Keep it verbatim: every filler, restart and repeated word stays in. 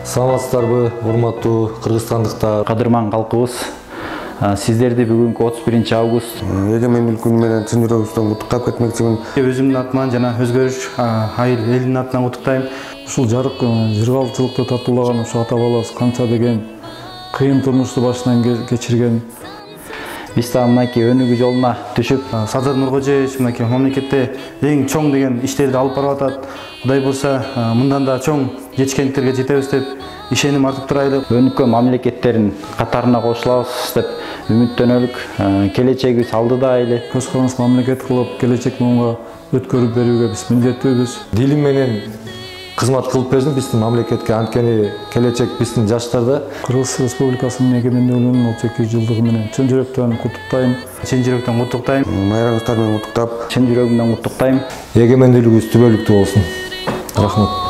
Саламатсыздарбы, урматтуу кыргызстандыктар. Кадырман калкыбыз, сиздерди бүгүнкү отуз биринчи август эгемендүүлүк күнү менен чын жүрөгүмдөн куттуктап кетмекчимин. Өзүмдүн атыман жана өзгөрүш айыл элдин атынан куттуктайм. Ушул жарык жыргалчылыкты татуулаган ошо ата бабаларыбыз канча деген кыйын турмушту башынан кечирген. Биз да мынакей өнүгүү жолуна түшүп, Садыр Нуркожоевич мынакей мамлекетте эң чоң деген иштерди алып барып атат. Кудай бурса, мындан да чоң жетишкендиктерге жетебиз деп ишеним артып турайлы. Өнүккөн мамлекеттердин катарына кошулабыз деп үмүттөнөлүк. Келечегибиз алдыда эле. Көз каранды мамлекет кылып, келечек буга өткөрүп берүүгө биз милдеттүүбүз. Дилим менен кызмат кылып бердим биздин мамлекетке, анткени келечек биздин жаштарда. Кыргыз Республикасынын эгемендүүлүгүнүн отуз экинчи жылдыгы менен чын жүрөктөн куттуктайм. Чын жүрөктөн куттуктайм. Майраңыздар менен куттуктап, Чын жүрөгүмдөн куттуктайм. Эгемендүүлүгүбүз түбөлүктүү болсун. Рахмат.